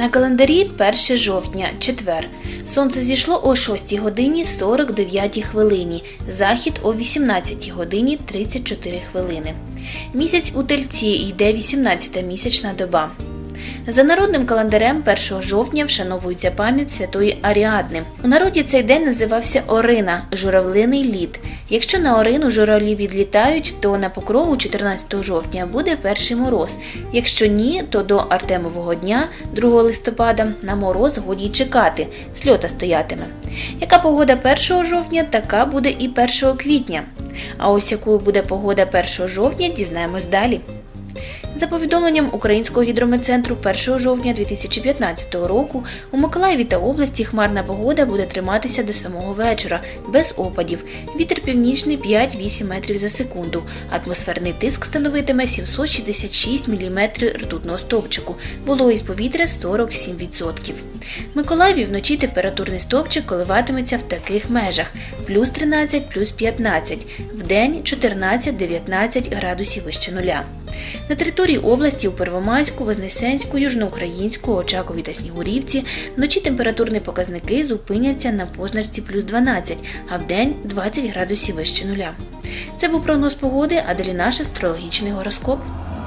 На календарі 1 жовтня, четвер. Сонце зійшло о 6 годині 49 хвилині, захід о 18 годині 34 хвилини. Місяць у Тельці, йде 18-та місячна доба. За народним календарем 1 жовтня вшановується пам'ять святої Аріадни. У народі цей день називався Орина – журавлиний літ. Якщо на Орину журавлі відлітають, то на Покрову 14 жовтня буде перший мороз. Якщо ні, то до Артемового дня, 2 листопада, на мороз годі й чекати, сльота стоятиме. Яка погода 1 жовтня, така буде і 1 квітня. А ось якою буде погода 1 жовтня, дізнаємось далі. За повідомленням Українського гідрометцентру, 1 жовтня 2015 року у Миколаєві та області хмарна погода буде триматися до самого вечора, без опадів. Вітер північний 5-8 метрів за секунду. Атмосферний тиск становитиме 766 мм ртутного стовпчику. Вологість повітря 47%. В Миколаєві вночі температурний стовпчик коливатиметься в таких межах – плюс 13, плюс 15, вдень 14-19 градусів вище нуля. На території області у Первомайську, Вознесенську, Южноукраїнську, Очакові та Снігурівці вночі температурні показники зупиняться на позначці плюс 12, а вдень 20 градусів вище нуля. Це був прогноз погоди, а далі наш астрологічний гороскоп.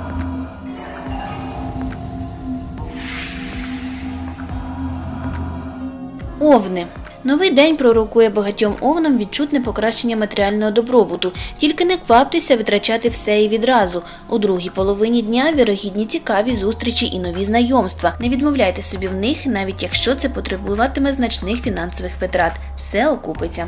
Овни. Новий день пророкує багатьом овнам відчутне покращення матеріального добробуту. Тільки не кваптеся витрачати все і відразу. У другій половині дня вірогідні цікаві зустрічі і нові знайомства. Не відмовляйте собі в них, навіть якщо це потребуватиме значних фінансових витрат. Все окупиться.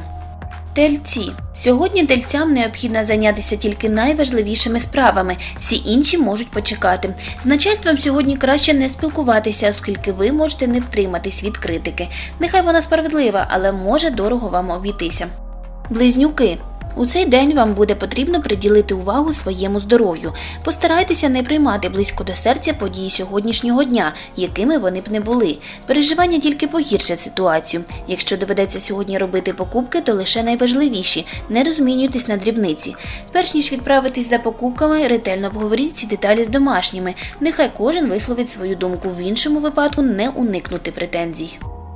Тельці. Сьогодні тельцям необхідно зайнятися тільки найважливішими справами, всі інші можуть почекати. З начальством сьогодні краще не спілкуватися, оскільки ви можете не втриматись від критики. Нехай вона справедлива, але може дорого вам обійтися. Близнюки. У цей день вам буде потрібно приділити увагу своєму здоров'ю. Постарайтеся не приймати близько до серця події сьогоднішнього дня, якими вони б не були. Переживання тільки погіршать ситуацію. Якщо доведеться сьогодні робити покупки, то лише найважливіші. Не розмінюйтесь на дрібниці. Перш ніж відправитись за покупками, ретельно обговоріть ці деталі з домашніми. Нехай кожен висловить свою думку, в іншому випадку не уникнути претензій.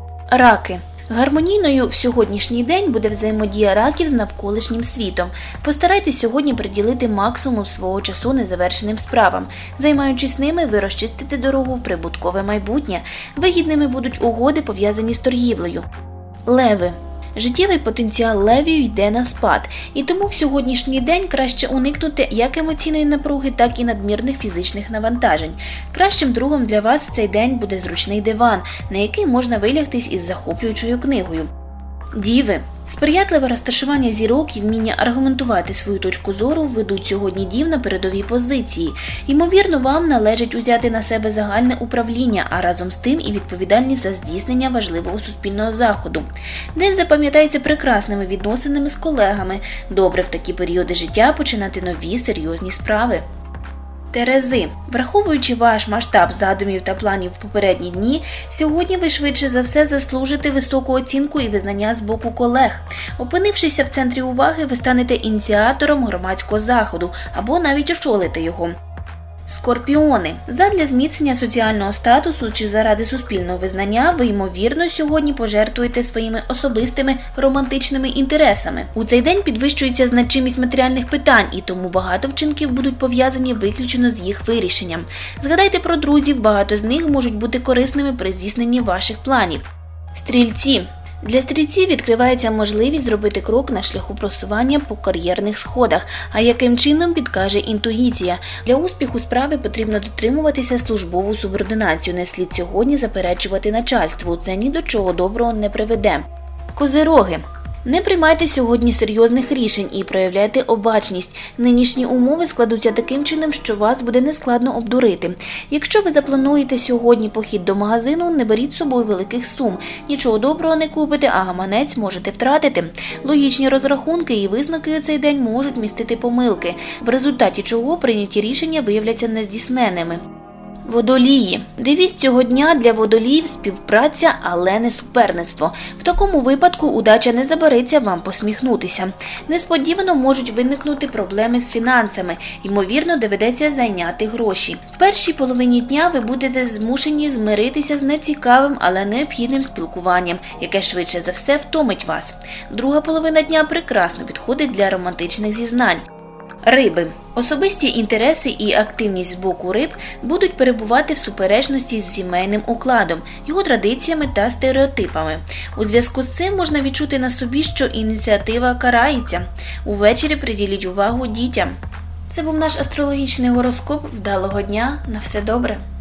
Раки. Гармонійною в сьогоднішній день буде взаємодія раків з навколишнім світом. Постарайтесь сьогодні приділити максимум свого часу незавершеним справам. Займаючись ними, ви розчистите дорогу в прибуткове майбутнє. Вигідними будуть угоди, пов'язані з торгівлею. Леви. Життєвий потенціал левів йде на спад, і тому в сьогоднішній день краще уникнути як емоційної напруги, так і надмірних фізичних навантажень. Кращим другом для вас в цей день буде зручний диван, на який можна вилягтись із захоплюючою книгою. Діви. Сприятливе розташування зірок і вміння аргументувати свою точку зору введуть сьогодні дів на передовій позиції. Ймовірно, вам належить узяти на себе загальне управління, а разом з тим і відповідальність за здійснення важливого суспільного заходу. День запам'ятається прекрасними відносинами з колегами. Добре в такі періоди життя починати нові серйозні справи. Терези. Враховуючи ваш масштаб задумів та планів в попередні дні, сьогодні ви швидше за все заслужите високу оцінку і визнання з боку колег. Опинившися в центрі уваги, ви станете ініціатором громадського заходу або навіть очолите його. Скорпіони. Задля зміцнення соціального статусу чи заради суспільного визнання ви, ймовірно, сьогодні пожертвуєте своїми особистими романтичними інтересами. У цей день підвищується значимість матеріальних питань, і тому багато вчинків будуть пов'язані виключно з їх вирішенням. Згадайте про друзів, багато з них можуть бути корисними при здійсненні ваших планів. Стрільці. Для стрільців відкривається можливість зробити крок на шляху просування по кар'єрних сходах, а яким чином підкаже інтуїція. Для успіху справи потрібно дотримуватися службову субординацію, не слід сьогодні заперечувати начальству, це ні до чого доброго не приведе. Козироги. Не приймайте сьогодні серйозних рішень і проявляйте обачність. Нинішні умови складуться таким чином, що вас буде нескладно обдурити. Якщо ви заплануєте сьогодні похід до магазину, не беріть з собою великих сум. Нічого доброго не купите, а гаманець можете втратити. Логічні розрахунки і висновки у цей день можуть містити помилки, в результаті чого прийняті рішення виявляться нездійсненними. Водолії. Девіз цього дня для водоліїв – співпраця, але не суперництво. В такому випадку удача не забариться вам посміхнутися. Несподівано можуть виникнути проблеми з фінансами. Ймовірно, доведеться зайняти гроші. В першій половині дня ви будете змушені змиритися з нецікавим, але необхідним спілкуванням, яке швидше за все втомить вас. Друга половина дня прекрасно підходить для романтичних зізнань. Риби. Особисті інтереси і активність з боку риб будуть перебувати в суперечності з сімейним укладом, його традиціями та стереотипами. У зв'язку з цим можна відчути на собі, що ініціатива карається. Увечері приділіть увагу дітям. Це був наш астрологічний гороскоп. Вдалого дня. На все добре.